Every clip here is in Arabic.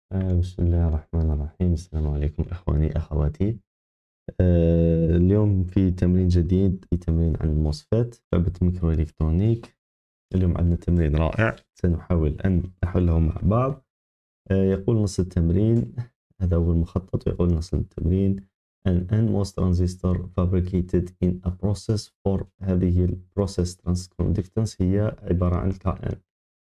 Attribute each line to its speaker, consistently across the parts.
Speaker 1: بسم الله الرحمن الرحيم. السلام عليكم إخواني أخواتي. اليوم في تمرين جديد، في تمرين عن الموسفيت، لعبة ميكرو إلكترونيك. اليوم عندنا تمرين رائع سنحاول أن نحله مع بعض. يقول نص التمرين، هذا هو المخطط، يقول نص التمرين an NMOS transistor fabricated in a process for. هذه البروسيس transconductance هي عبارة عن KN.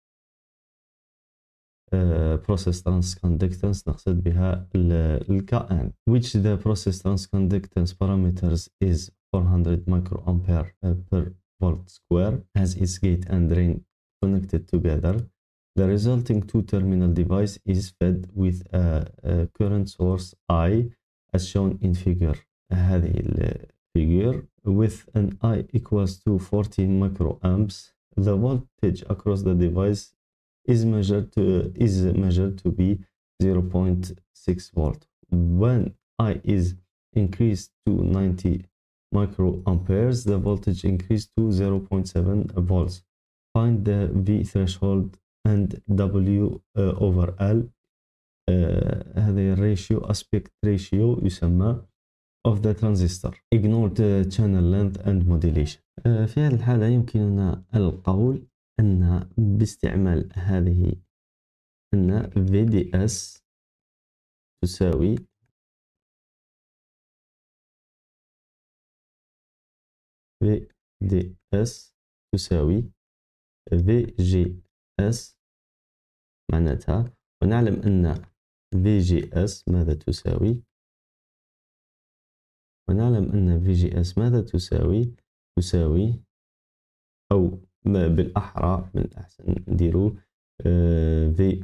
Speaker 1: process transconductance نقصد بها الكائن which the process transconductance parameters is 400 microampere per volt square has its gate and drain connected together. The resulting two-terminal device is fed with a current source I as shown in figure. هذه الفيجر with an I equals to 40 microamps. The voltage across the device is measured to be 0.6 volt. When I is increased to 90 microamperes, the voltage increased to 0.7 volts. Find the V threshold and W over L. هذا الريشيو aspect ratio يسمى of the transistor. Ignore the channel length and modulation. في هذه الحالة يمكننا القول أن باستعمال هذه أن VDS تساوي VGS معناتها، ونعلم أن VGS ماذا تساوي، ماذا تساوي أو بالأحرى من الأحسن نديرو V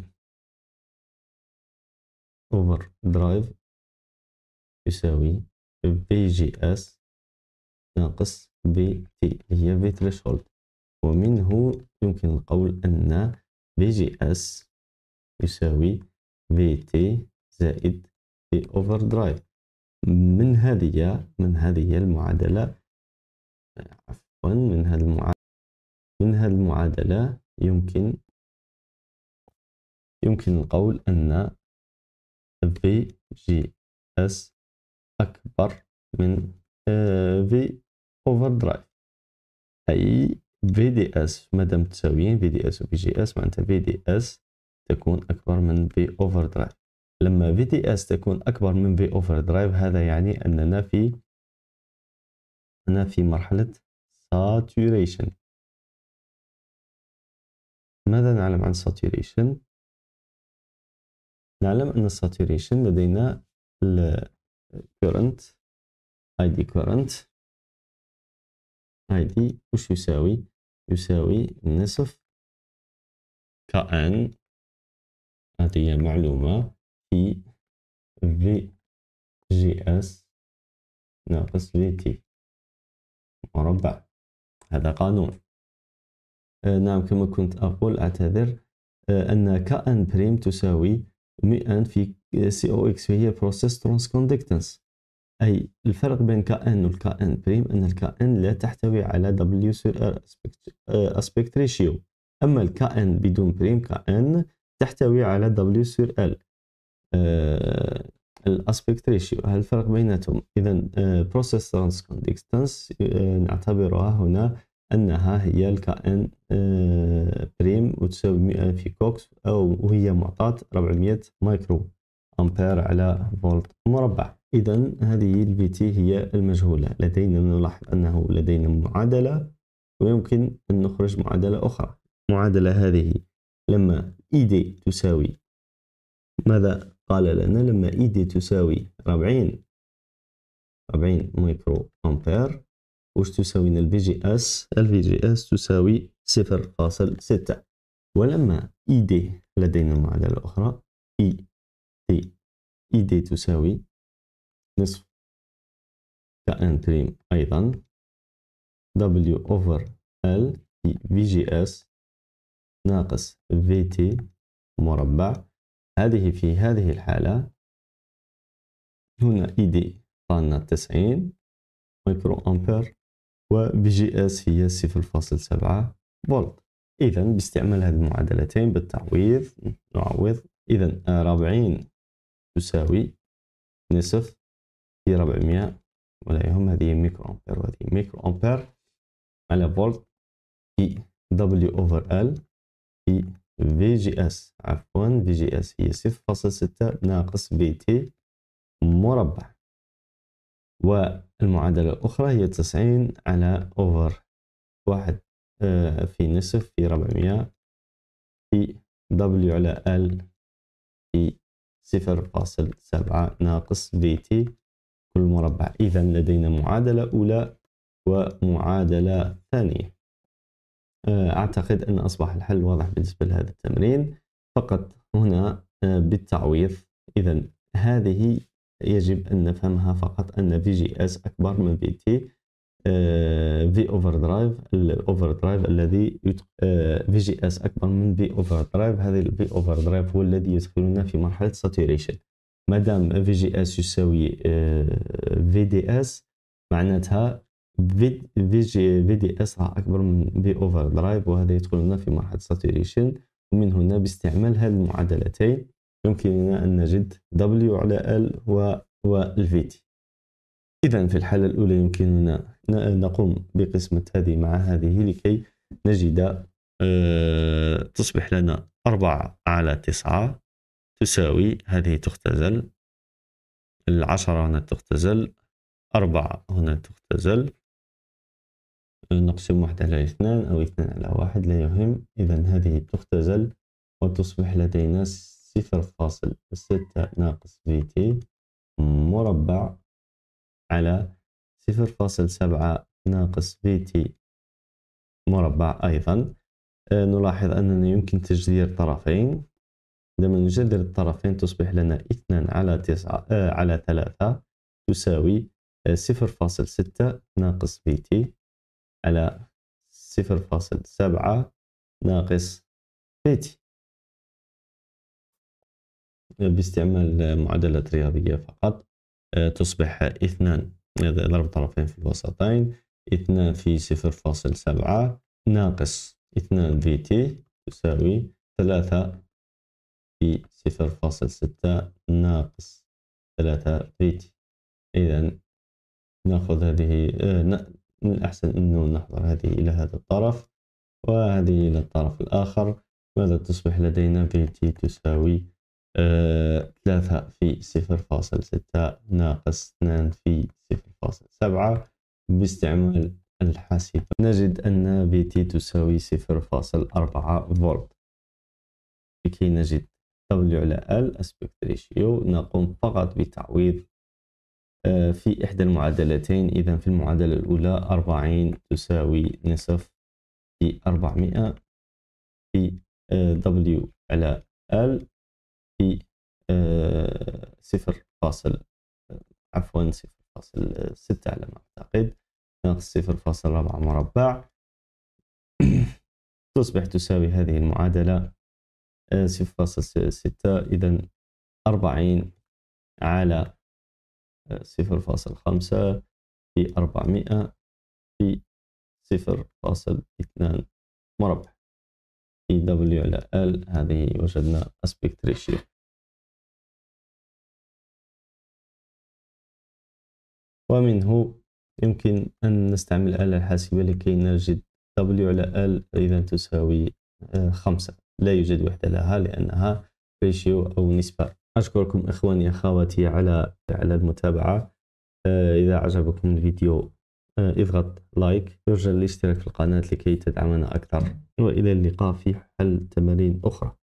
Speaker 1: over drive يساوي VGS ناقص VT هي V threshold، ومنه يمكن القول أن VGS يساوي VT زائد V over drive. من هذه المعادلة من هذه المعادلة يمكن القول أن VGS أكبر من V over drive، أي VDS مادام تساويين VDS و VGS معناتها VDS تكون أكبر من V over drive. لما VDS تكون أكبر من V over drive هذا يعني أننا في مرحلة saturation. ماذا نعلم عن saturation؟ نعلم أن saturation لدينا current ID current ID وش يساوي نصف كأن، هذه معلومة، في VGS ناقص VT مربع. هذا قانون. نعم، كما كنت أقول أعتذر أن كأن بريم تساوي 100 في COX وهي process transconductance، أي الفرق بين كأن والكأن بريم أن الكأن لا تحتوي على W sur aspect ratio، أما الكأن بدون بريم كأن تحتوي على W sur L الأسبكت ريشيو. هل الفرق بيناتهم؟ إذن process transconductance نعتبرها هنا أنها هي الكائن بريم وتساوي 100 في كوكس، وهي معطاة 400 مايكرو أمبير على فولت مربع. إذن هذه ال VT هي المجهولة لدينا. نلاحظ أنه لدينا معادلة ويمكن أن نخرج معادلة أخرى. المعادلة هذه لما ID تساوي، ماذا قال لنا؟ لما ID تساوي 40 مايكرو أمبير وش تساوي ال VGS تساوي 0.6. ولما ID لدينا المعادلة الأخرى ID تساوي نصف كأن بريم أيضا W over L في VGS ناقص VT مربع. في هذه الحالة هنا ID قالنا 90 مايكرو أمبير و VGS هي 0.7 فولت. إذن باستعمال هذه المعادلتين بالتعويض نعوض إذا 40 تساوي نصف في 400 ولا يهم، هذه ميكرو أمبير وهذه ميكرو أمبير على فولت في W over L في في جي اس، عفوا في جي اس هي 0.6 ناقص في تي مربع. والمعادلة الأخرى هي 90 على أوفر 1 في نصف في 400 في W على L في 0.7 ناقص في تي كل مربع. إذا لدينا معادلة أولى ومعادلة ثانية. أعتقد أن أصبح الحل واضح بالنسبة لهذا التمرين، فقط هنا بالتعويض. إذا هذه يجب أن نفهمها فقط أن في جي اس أكبر من في تي في اوفر درايف. الاوفر درايف الذي في جي اس أكبر من في اوفر درايف، هذا الفي اوفر درايف هو الذي يدخلنا في مرحلة ساتوريشن. ما دام في جي اس يساوي في دي اس معناتها في دي اس راح أكبر من في اوفر درايف، وهذا يدخلنا في مرحلة ساتوريشن. ومن هنا باستعمال هذه المعادلتين يمكننا أن نجد W على L والفي تي. إذا في الحالة الأولى يمكننا نقوم بقسمة هذه مع هذه لكي نجد تصبح لنا 4 على 9 تساوي، هذه تختزل، 10 هنا تختزل، 4 هنا تختزل، نقسم 1 على 2 أو 2 على 1 لا يهم. إذا هذه تختزل وتصبح لدينا 0.6 ناقص في تي مربع على 0.7 ناقص في تي مربع. أيضا نلاحظ أننا يمكن تجذير الطرفين. عندما نجذر الطرفين تصبح لنا 2 على 9 على 3 تساوي 0.6 ناقص في تي على 0.7 ناقص في تي. باستعمال معادلات رياضية فقط تصبح 2 ضرب طرفين في الوسطين، 2 في 0.7 ناقص 2 في تي تساوي 3 في 0.6 ناقص 3 في تي. إذا نأخذ هذه، من الأحسن أنه نحضر هذه إلى هذا الطرف وهذه إلى الطرف الآخر. ماذا تصبح لدينا؟ في تي تساوي 3 في 0.6 ناقص 2 في 0.7. باستعمال الحاسبة نجد أن في تي تساوي 0.4 فولت. لكي نجد W على L aspect ratio نقوم فقط بتعويض في إحدى المعادلتين. إذا في المعادلة الأولى 40 تساوي نصف في 400 في W على L في 0.6 على ما أعتقد ناقص 0.4 مربع تصبح تساوي هذه المعادلة 0.6. إذا 40 على 0.5 في 400 في 0.2 مربع في W على L. هذه وجدنا aspect ratio. ومنه يمكن أن نستعمل الآلة الحاسبة لكي نجد W على L. إذا تساوي 5. لا يوجد وحدة لها لأنها ratio أو نسبة. أشكركم إخواني أخواتي على المتابعة. إذا عجبكم الفيديو اضغط لايك، يرجى الاشتراك في القناة لكي تدعمنا أكثر، وإلى اللقاء في حل تمارين أخرى.